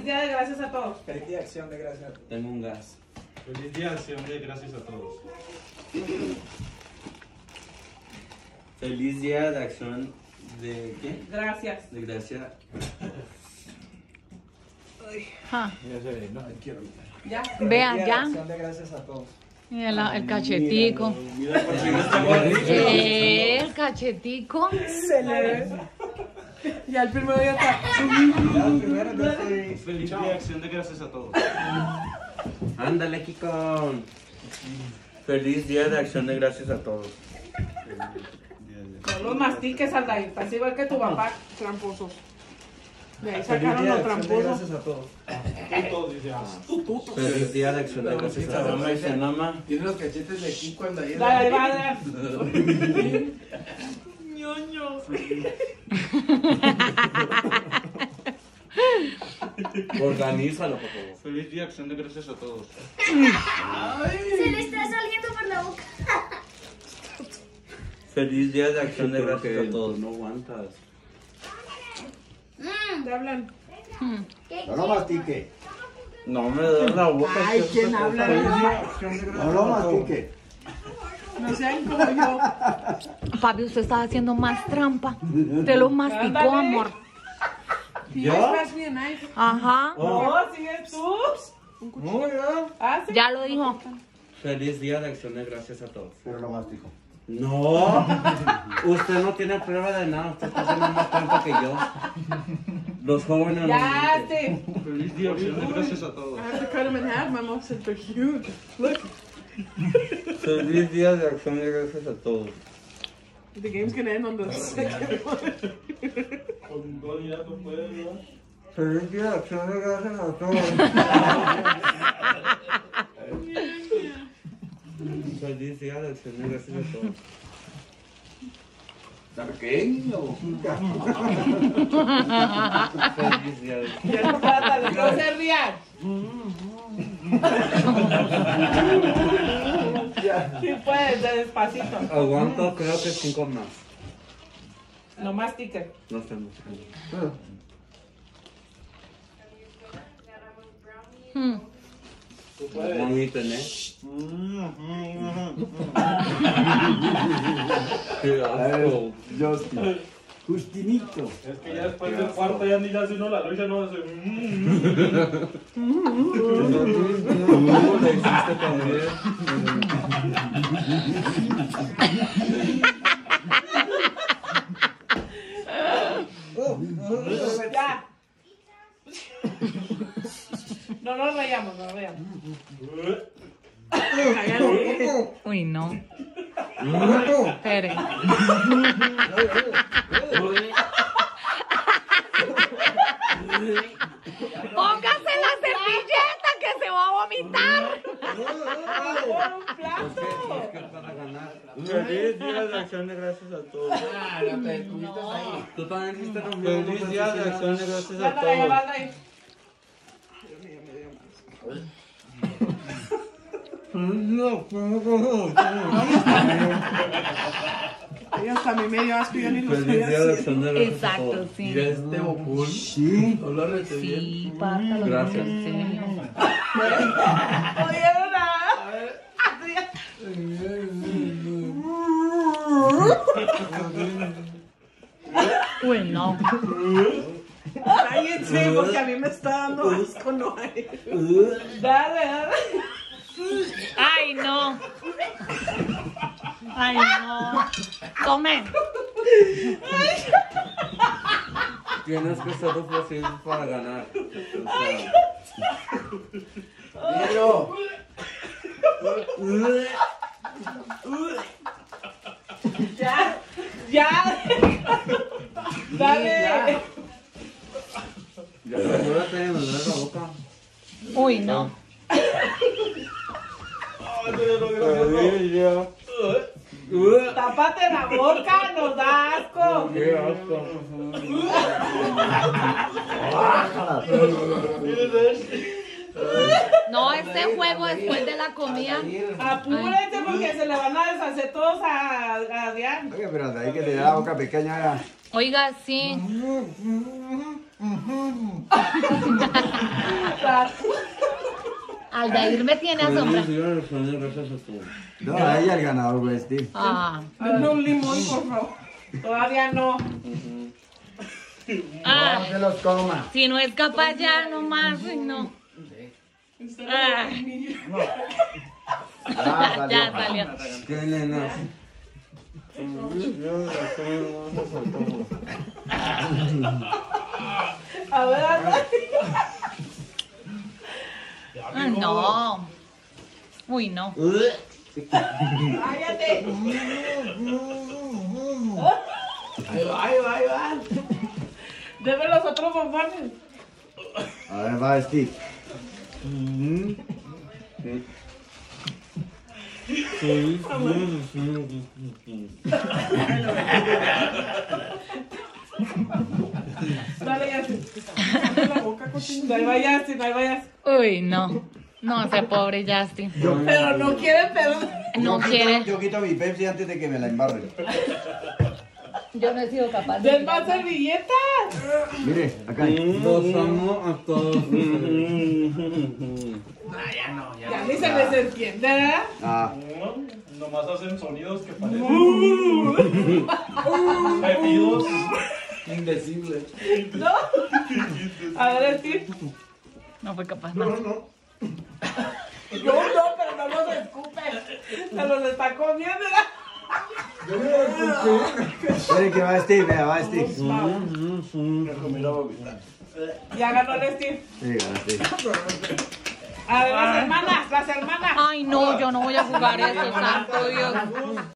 Día de gracias a todos. Feliz día de acción de gracias. Tengo un gas. Feliz día de acción de gracias a todos. Feliz día de acción de ¿qué? Gracias. De gracia. Ah, No, quiero Ya. vean, Feliz día de ya. acción de gracias a todos. Mira el cachetico. Mira, por fin está gordito. El cachetico. Se le ve. Ya el primero día está. Ya, primero ya estoy. Feliz día de acción de gracias a todos. Ándale, Kiko. Feliz día de acción de gracias a todos. No los mastiques, Aldair. Así igual que tu papá. Tramposos. De ahí Feliz sacaron día los de acción de tramposos. gracias a todos. Todos dice, Feliz día de acción de gracias a todos. ¿Cómo se llama? Tiene los cachetes de aquí cuando ahí. Dale, va, dale. Organízalo, por favor. Feliz día de acción de gracias a todos. Se le está saliendo por la boca. Feliz día de acción de gracias a todos. No aguantas. Te hablan. No lo mastique. No me das la boca. Ay, ¿quién habla? No lo mastique. No sean como yo. Papi, usted está haciendo más trampa. Te lo masticó, Ándale. amor. ¿Ya? Pass me a knife. Ajá. No, sigues tú. No, ya. Ah, sí. Ya lo dijo. Feliz día de acción de gracias a todos. Pero lo mastico. No, usted no tiene prueba de nada, usted está haciendo más trampa que yo. Los jóvenes Ya, no. te. Feliz día de acción de gracias a todos. I have to cut them in half. My mom said they're huge. Look, Feliz día de acción de gracias a todos. the game's gonna end on the second one. Con dos ya no puedes, ¿no? Feliz día de acción de gracias a todos. Feliz día de acción de gracias a todos. Está pequeño. Feliz día de Ya no trata, no se rían. Sí puedes, de despacito. Aguanto, creo que 5 más. No mastiquen. No estamos. Vomiten, ¿eh? Qué asco. Justin. Justinito. Es que ya después del cuarto ya ni le hace uno la lucha, no hace. ¿Cómo le hiciste también? Ya. No nos rayamos, no nos rayamos. Uy, no. Espere. Póngase la servilleta que se va a vomitar. Por un plato. Para ganar. Feliz día de acción de gracias a todos. Tú también hiciste lo mismo. Feliz día de acción de gracias a Ándale, ya todos. vas ahí. Ellos también medio asco, yo ni los Feliz voy día a de hacer. acción de gracias a Exacto, todos. sí. Mira este bocul. Sí. No lo arreglé bien. Sí, pártalo. Gracias. En serio. ¿Oyeron nada? Uy, no. Cállense, porque a mí me está dando asco, no hay. Dale, dale. Ay, no. Ay, no. Tome. Tienes que ser lo posible para ganar. Dilo. Ya, ya. Dale. Ya, asegúrate de mandar la boca. Uy, no. Feliz día. Tápate la boca, nos da asco. Qué asco. No, este juego después de la comida. Apúrense porque se le van a deshacer todos a Adrián. Oye, pero de ahí que te da la boca pequeña ya. Oiga, sí. asombrar. Aldair me tiene asombrado. Gracias a todos. No, ahí el ganador, güey, Steve. Ah. Dame un limón, por favor. Todavía no. Ah, No se los coma. si no es capaz ya nomás, uy, no. Ah, Ah, ya salió. salió. ¿Qué nenas? A ver, Ah, no. Uy, no. cállate. Ahí va. Deme los otros bombones. A ver, va, Steve. Dale, Yassin. Abre la boca, cochino. Ahí va Yassin, ahí va Yassin. Uy, no. No, ese pobre Justin. Pero no quiere perder. No quiere. Yo quito mi Pepsi antes de que me la embarren. Yo no he sido capaz Den más servilletas. Mire, acá hay. Los amo a todos. Ya ni se les entiende, ¿verdad? Ah, Nomás hacen sonidos que parecen gemidos. Indecible. ¿No? A ver, Steve. No fue capaz más. No, pero no los escupe. Se los está comiendo, ¿verdad? espere que va Steve, vea, va Steve. Ya ganó el Steve. Sí, gana Steve. A ver, las hermanas, las hermanas. Ay, no, yo no voy a jugar eso, santo Dios.